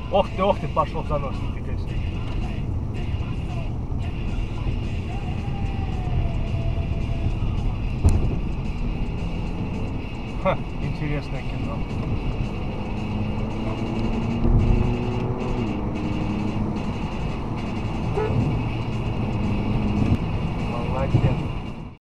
Ох ты, пошел в занос, нифига себе. Ха, интересное кино.